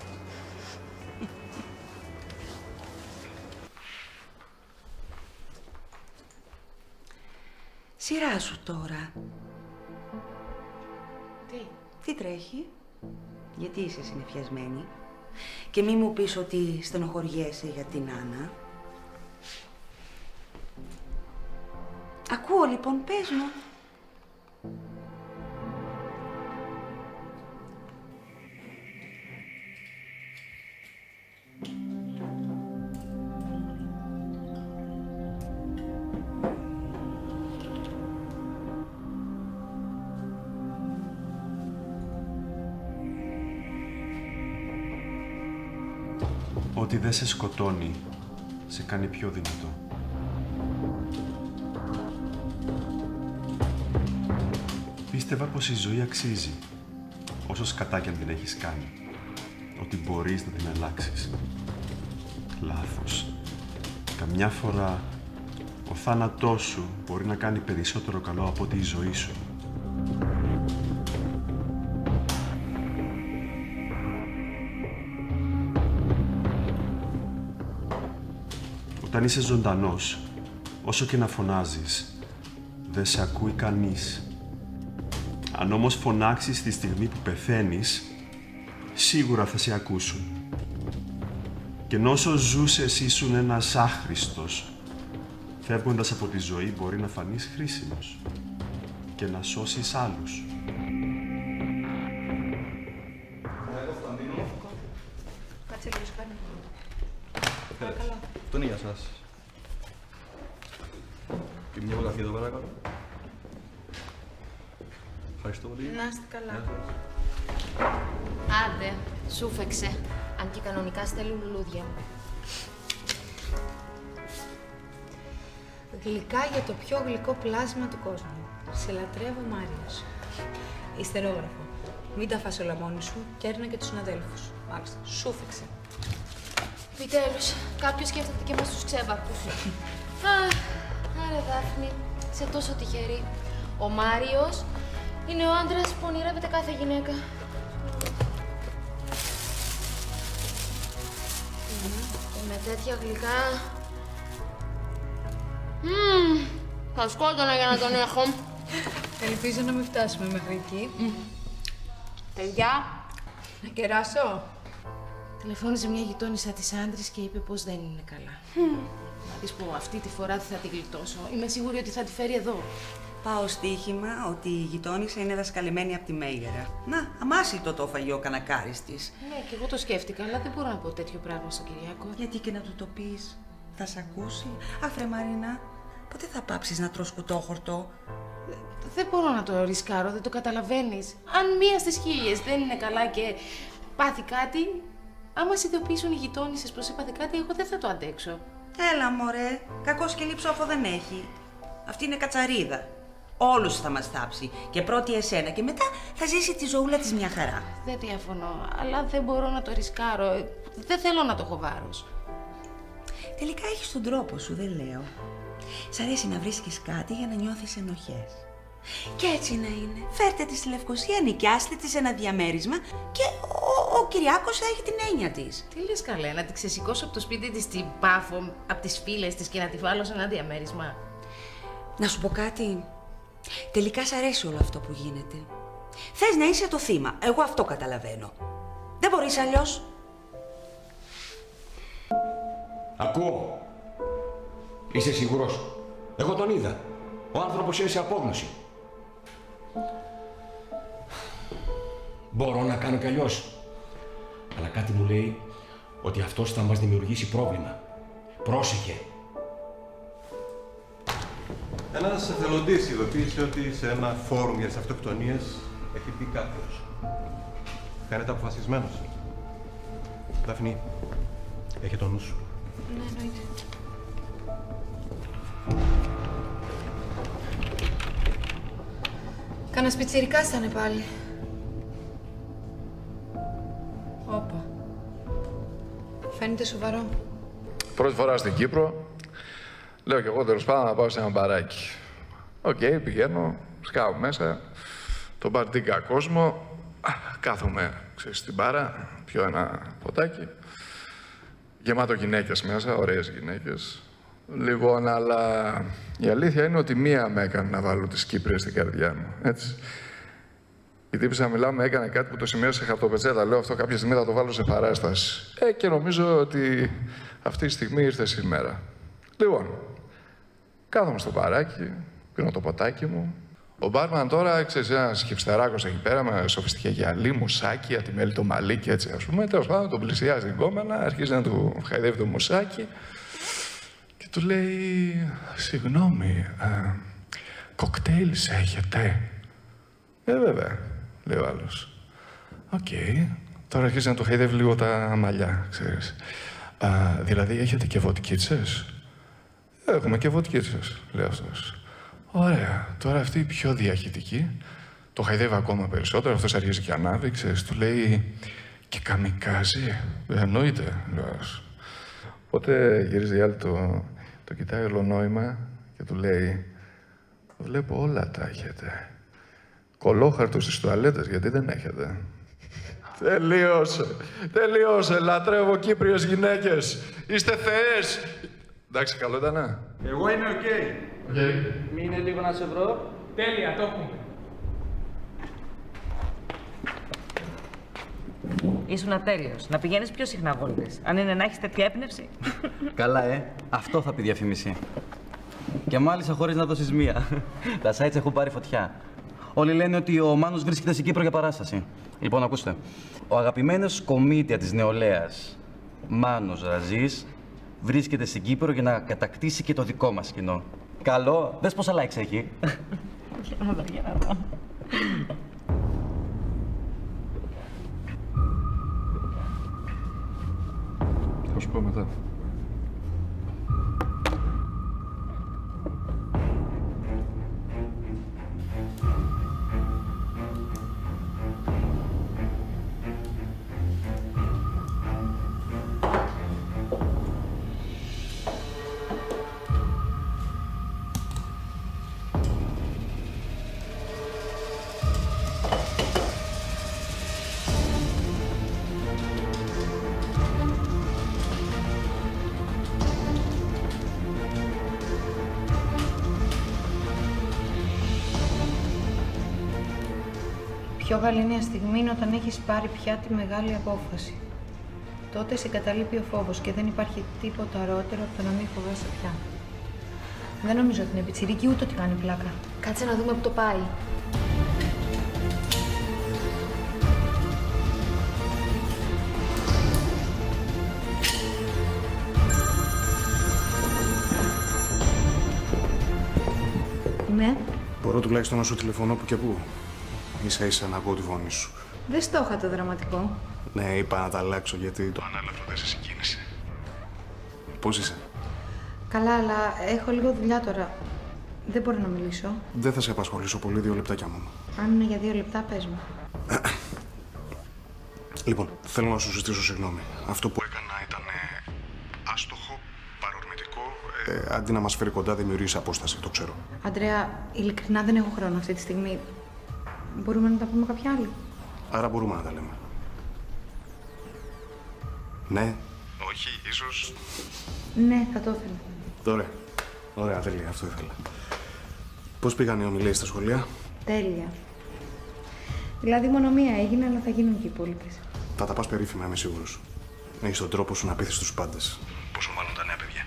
Σειρά σου τώρα. Τι τρέχει, γιατί είσαι συννεφιασμένη και μη μου πεις ότι στενοχωριέσαι για την Άννα. Ακούω λοιπόν, πες μου. Ότι δεν σε σκοτώνει, σε κάνει πιο δυνατό. Πίστευα πως η ζωή αξίζει, όσο σκατά κι αν την έχεις κάνει. Ότι μπορείς να την αλλάξεις. Λάθος. Καμιά φορά ο θάνατός σου μπορεί να κάνει περισσότερο καλό από ότι η ζωή σου. Όταν είσαι ζωντανός, όσο και να φωνάζεις, δεν σε ακούει κανείς. Αν όμως φωνάξεις τη στιγμή που πεθαίνεις, σίγουρα θα σε ακούσουν. Και όσο ζούσες ήσουν ένας άχρηστος, φεύγοντας από τη ζωή μπορεί να φανείς χρήσιμος και να σώσεις άλλους. Κάτσε λίγο, σκάνε. Παρακαλώ. Αυτό είναι για σας. Και μια γραφή εδώ παρακαλώ. Ευχαριστώ πολύ. Να είστε καλά. Άντε, σούφεξε. Αν και κανονικά στέλνουν λουλούδια. Γλυκά για το πιο γλυκό πλάσμα του κόσμου. Σε λατρεύω, Μάριος. Ιστερόγραφο. Μην τα φας όλα μόνη σου και έρνα και τους συναδέλφους. Μάλιστα, σούφεξε. Επιτέλους, κάποιος σκέφτεται και εμάς τους ξέμπαρκους. Άρε Δάφνη, είσαι τόσο τυχερή. Ο Μάριος είναι ο άντρας που ονειρεύεται κάθε γυναίκα. Και με τέτοια γλυκά... θα σκότωνα για να τον έχω. Ελπίζω να μην φτάσουμε μέχρι εκεί. Παιδιά, να κεράσω. Τηλεφώνησε μια γειτόνισσα της άντρης και είπε πως δεν είναι καλά. Να δεις πω αυτή τη φορά δεν θα τη γλιτώσω. Είμαι σίγουρη ότι θα τη φέρει εδώ. Πάω στοίχημα ότι η γειτόνισσα είναι δασκαλεμένη από τη Μέγερα. Να, αμάσιτο το φαγιό κανακάρης της. Ναι, και εγώ το σκέφτηκα, αλλά δεν μπορώ να πω τέτοιο πράγμα στον Κυριάκο. Γιατί και να του το πεις, θα σ' ακούσει. Άφρε Μαρίνα, πότε θα πάψεις να τρως κουτόχορτο? Δεν μπορώ να το ρισκάρω, δεν το καταλαβαίνεις. Αν μία στις 1000 δεν είναι καλά και πάθει κάτι, άμα συνειδητοποιήσουν οι γειτόνισσες πως έπαθε κάτι, εγώ δεν θα το αντέξω. Έλα μωρέ, κακό σκυλί ψόφο δεν έχει. Αυτή είναι κατσαρίδα. Όλους θα μας θάψει. Και πρώτη εσένα και μετά θα ζήσει τη ζωούλα της μια χαρά. Δεν διαφωνώ, αλλά δεν μπορώ να το ρισκάρω. Δεν θέλω να το έχω βάρος. Τελικά έχεις τον τρόπο σου, δεν λέω. Σ' αρέσει να βρίσκεις κάτι για να νιώθεις ενοχές. Και έτσι να είναι. Φέρτε τη στη Λευκοσία, νοικιάστε τη σε ένα διαμέρισμα και ο Κυριάκος θα έχει την έννοια της. Τι λες καλέ, να τη ξεσηκώσω από το σπίτι της την Πάφο, από τις φίλες της και να τη βάλω σε ένα διαμέρισμα? Να σου πω κάτι. Τελικά σ' αρέσει όλο αυτό που γίνεται. Θες να είσαι το θύμα. Εγώ αυτό καταλαβαίνω. Δεν μπορείς αλλιώς. Ακούω. Είσαι σίγουρος? Εγώ τον είδα. Ο άνθρωπος είναι σε απόγνωση. Μπορώ να κάνω κι αλλιώς. Αλλά κάτι μου λέει ότι αυτός θα μας δημιουργήσει πρόβλημα. Πρόσεχε. Ένας εθελοντής ειδοποίησε ότι σε ένα φόρουμ για τις αυτοκτονίες έχει πει κάποιος. Φαίνεται αποφασισμένος. Δάφνη, έχει το νου σου. Ναι, εννοείται. Κάνας πιτσιρικάς ήτανε πάλι. Όπα. Φαίνεται σοβαρό. Πρώτη φορά στην Κύπρο, λέω κι εγώ τέλος πάντων να πάω σε ένα μπαράκι. Οκ, πηγαίνω, σκάω μέσα, τον μπαρτίκα κόσμο, κάθομαι, ξέρεις, στην μπάρα, πιω ένα ποτάκι, γεμάτο γυναίκες μέσα, ωραίες γυναίκες. Λοιπόν, αλλά η αλήθεια είναι ότι μία με έκανε να βάλω τις Κύπριες στην καρδιά μου, έτσι. Η τύπισσα μιλάμε έκανε κάτι που το σημείωσε σε χαρτοπετσέτα. Λέω αυτό κάποια στιγμή θα το βάλω σε παράσταση. Και νομίζω ότι αυτή τη στιγμή ήρθε σήμερα. Λοιπόν, κάθομαι στο μπαράκι, πίνω το ποτάκι μου. Ο μπάρμαν τώρα, ξέρεις, ένας χιπστεράκος εκεί πέρα με σοφιστικά γυαλί, μουσάκι, ατιμέλει το μαλλί και έτσι, ας πούμε. Τέλος πάντων, τον πλησιάζει την κόμενα, αρχίζει να του χαϊδεύει το μουσάκι και του λέει, συγγνώμη, κοκτέιλς έχετε? Βέβαια, λέει ο άλλος. Οκ. Τώρα αρχίζει να του χαϊδεύει λίγο τα μαλλιά, ξέρεις. Δηλαδή, έχετε και βοτκίτσες? Έχουμε και βοτκίτσες, λέει αυτός. Ωραία. Τώρα αυτή η πιο διαχυτική το χαϊδεύει ακόμα περισσότερο. Αυτός αρχίζει και ανάβει, ξέρεις. Του λέει και καμικάζι. Εννοείται, λέει. Οπότε γυρίζει η άλλη, το κοιτάει όλο νόημα και του λέει, βλέπω όλα τα έχετε. Κολόχαρτο στις τουαλέτες, γιατί δεν έχετε? Τελείωσε. Τελείωσε. Λατρεύω Κύπριες γυναίκες. Είστε θεές. Εντάξει, καλό ήτανε? Εγώ είμαι οκ. Μείνε λίγο να σε βρω. Τέλεια, το έχουμε. Ήσουν ατέλειος. Να πηγαίνεις πιο συχνά βόλτες. Αν είναι να έχεις τέτοια έμπνευση. Καλά, αυτό θα πει διαφήμιση. Και μάλιστα χωρίς να δώσεις μία. Τα sites έχουν πάρει φωτιά. Όλοι λένε ότι ο Μάνος βρίσκεται στην Κύπρο για παράσταση. Λοιπόν, ακούστε. Ο αγαπημένος κομίτια της νεολαίας, Μάνος Ραζής, βρίσκεται στην Κύπρο για να κατακτήσει και το δικό μας κοινό. Καλό. Δες πόσα likes έχει. Για να δω. πω μετά. Η πιο γαλήνια στιγμή είναι όταν έχεις πάρει πια τη μεγάλη απόφαση. Τότε σε εγκαταλείπει ο φόβος και δεν υπάρχει τίποτα ωραιότερο από το να μην φοβάσαι πια. Δεν νομίζω ότι είναι πιτσιρίκι ούτε ότι κάνει πλάκα. Κάτσε να δούμε που το πάει. Ναι. Μπορώ τουλάχιστον να σου τηλεφωνώ που και που. Ίσα ίσα να ακούω τη φωνή σου. Δεν στο είχα το δραματικό. Ναι, είπα να τα αλλάξω γιατί το ανάλαφρο δεν σε συγκίνησε. Πώς είσαι? Καλά, αλλά έχω λίγο δουλειά τώρα. Δεν μπορώ να μιλήσω. Δεν θα σε απασχολήσω πολύ, 2 λεπτάκια μόνο. Αν είναι για 2 λεπτά, πες μου. Λοιπόν, θέλω να σου ζητήσω συγγνώμη. Αυτό που έκανα ήταν άστοχο, παρορμητικό. Αντί να μας φέρει κοντά, δημιουργήσει απόσταση, το ξέρω. Αντρέα, ειλικρινά δεν έχω χρόνο αυτή τη στιγμή. Μπορούμε να τα πούμε κάποια άλλη. Άρα μπορούμε να τα λέμε. Ναι. Όχι, ίσως. Ναι, θα το ήθελα. Ωραία. Ωραία, τέλεια. Αυτό ήθελα. Πώς πήγαν οι ομιλίες στα σχολεία? Τέλεια. Δηλαδή μόνο μία έγινε, αλλά θα γίνουν και οι υπόλοιπες. Θα τα πας περίφημα, είμαι σίγουρος. Έχεις τον τρόπο σου να πείθεις τους πάντες. Πόσο μάλλον τα νέα παιδιά.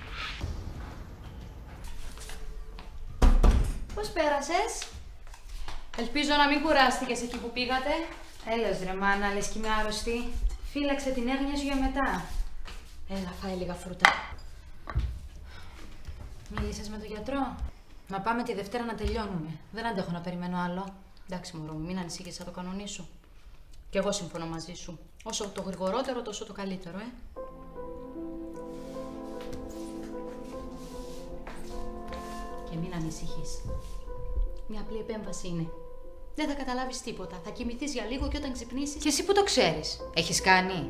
Πώς πέρασες? Ελπίζω να μην κουράστηκες εκεί που πήγατε. Έλας ρε μάνα, λες κι είμαι άρρωστη. Φύλαξε την έγνοια σου για μετά. Έλα, φάει λίγα φρούτα. Μίλησες με τον γιατρό? Να πάμε τη Δευτέρα να τελειώνουμε. Δεν αντέχω να περιμένω άλλο. Εντάξει μωρό μου, μην ανησυχείς, θα το κανονίσω. Κι εγώ συμφωνώ μαζί σου. Όσο το γρηγορότερο, τόσο το καλύτερο, Και μην ανησυχείς. Μια απλή επέμβαση είναι. Δεν θα καταλάβεις τίποτα. Θα κοιμηθείς για λίγο και όταν ξυπνήσεις... Και εσύ που το ξέρεις, έχεις κάνει?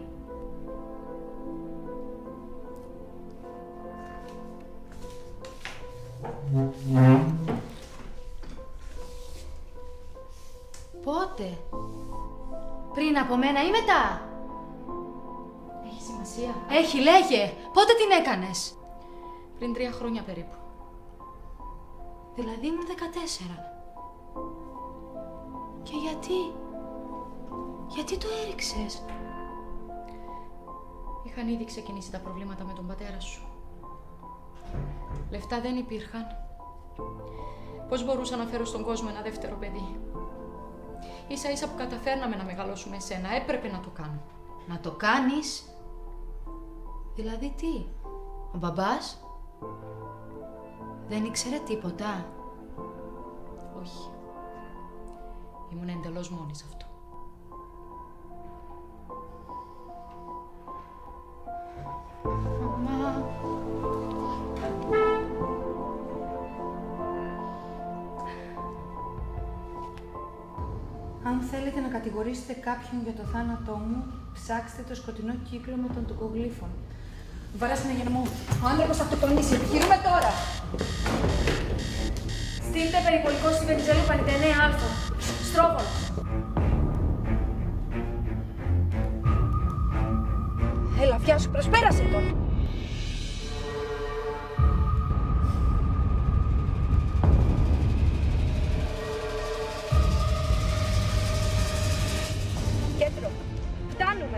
Πότε? Πριν από μένα ή μετά? Έχει σημασία. Έχει, λέγε. Πότε την έκανες? Πριν 3 χρόνια περίπου. Δηλαδή ήμουν 14. Και γιατί? Γιατί το έριξες? Είχαν ήδη ξεκινήσει τα προβλήματα με τον πατέρα σου. Λεφτά δεν υπήρχαν. Πώς μπορούσα να φέρω στον κόσμο ένα δεύτερο παιδί? Ίσα ίσα που καταφέρναμε να μεγαλώσουμε εσένα, έπρεπε να το κάνω. Να το κάνεις? Δηλαδή τι? Ο μπαμπάς δεν ήξερε τίποτα? Όχι. Ήμουν εντελώς μόνη σε αυτό. Μαμά. Αν θέλετε να κατηγορήσετε κάποιον για το θάνατό μου, ψάξτε το σκοτεινό κύκλωμα των τοκογλύφων. Βαρά συναγερμό. Ο άνθρωπος αυτοκτονήσει. Επιχειρούμε τώρα. Στείλτε περιπολικό στη Βενιζέλου 59α. Στρόβολο. Έλα, βιάσου, προσπέρασε τον. Κέντρο. Φτάνουμε.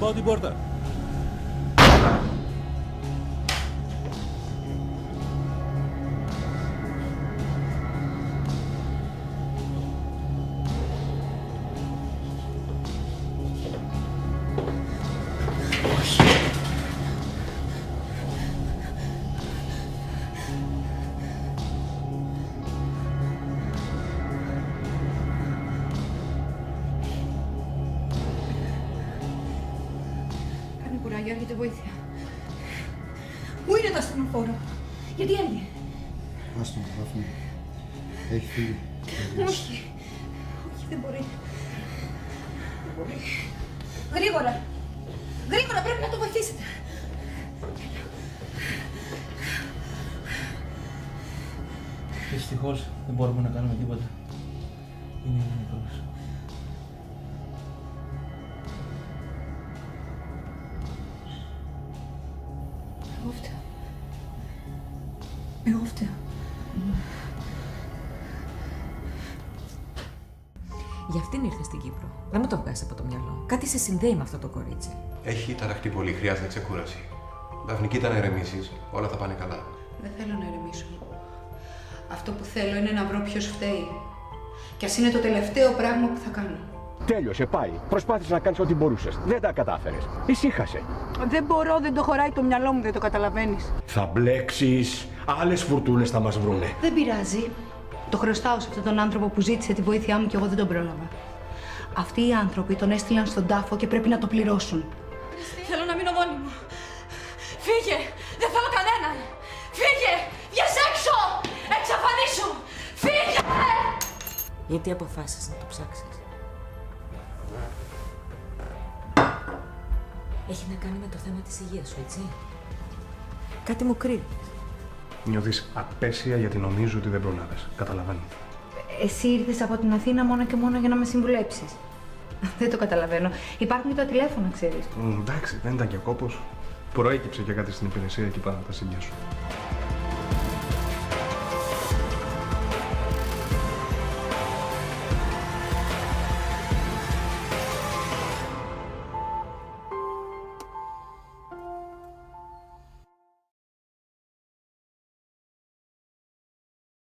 χτυπάω την πόρτα. Έρχεται βοήθεια. Πού είναι το ασθενοφόρο? Γιατί έλειε? Άστον, Δάφνη. Έχει φύγει. Όχι. Όχι, δεν μπορεί. Δεν μπορεί. Γρήγορα. Γρήγορα, πρέπει να το βοηθήσετε. Δυστυχώς δεν μπορούμε να κάνουμε τίποτα. Είναι νεκρός. Εγώ φταίω. Γι' αυτήν ήρθε στην Κύπρο. Δεν μου το βγάζει από το μυαλό. Κάτι σε συνδέει με αυτό το κορίτσι. Έχει ταραχτεί πολύ, χρειάζεται ξεκούραση. Δάφνη, κοίτα να ηρεμήσεις, όλα θα πάνε καλά. Δεν θέλω να ηρεμήσω. Αυτό που θέλω είναι να βρω ποιος φταίει. Κι ας είναι το τελευταίο πράγμα που θα κάνω. Τέλειωσε, πάει. Προσπάθησε να κάνεις ό,τι μπορούσες. Δεν τα κατάφερες. Ησύχασε. Δεν μπορώ, δεν το χωράει το μυαλό μου, δεν το καταλαβαίνεις. Θα μπλέξεις. Άλλες φουρτούνες θα μας βρούνε. Δεν πειράζει. Το χρωστάω σε αυτόν τον άνθρωπο που ζήτησε τη βοήθειά μου και εγώ δεν τον πρόλαβα. Αυτοί οι άνθρωποι τον έστειλαν στον τάφο και πρέπει να το πληρώσουν. Θέλω να μείνω μόνη μου. Φύγε! Δεν θέλω κανέναν! Φύγε! Βγες έξω! Εξαφανίσου! Φύγε! Γιατί αποφάσισες να το ψάξεις? Έχει να κάνει με το θέμα της υγείας σου, έτσι? Κάτι μου κρύβει. Νιώθεις απέσια γιατί νομίζω ότι δεν προλάβες. Καταλαβαίνω. Εσύ ήρθες από την Αθήνα μόνο και μόνο για να με συμβουλέψεις. Δεν το καταλαβαίνω. Υπάρχουν και τα τηλέφωνα, ξέρεις. Εντάξει, δεν ήταν και κόπος. Προέκυψε και κάτι στην υπηρεσία και είπα να τα συνδυάσω.